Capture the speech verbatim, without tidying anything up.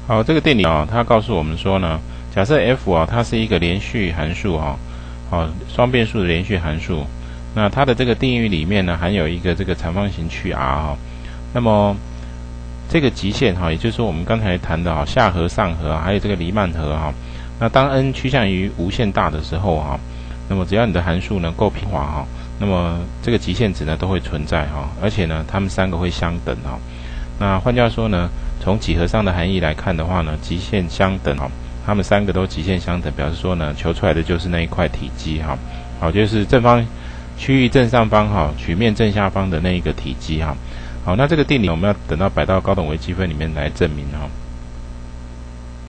好，这个定理啊，它告诉我们说呢，假设 f 啊，它是一个连续函数哈，好，双变数的连续函数，那它的这个定义里面呢，含有一个这个长方形区 R 哈，那么这个极限哈，也就是说我们刚才谈的哈，下和上和还有这个黎曼和哈，那当 n 趋向于无限大的时候哈，那么只要你的函数呢够平滑哈，那么这个极限值呢都会存在哈，而且呢，它们三个会相等哈。那换句话说呢，从几何上的含义来看的话呢，极限相等哈，它们三个都极限相等，表示说呢，求出来的就是那一块体积哈，好，就是正方区域正上方哈，曲面正下方的那一个体积哈。好，那这个定理我们要等到摆到高等微积分里面来证明哈。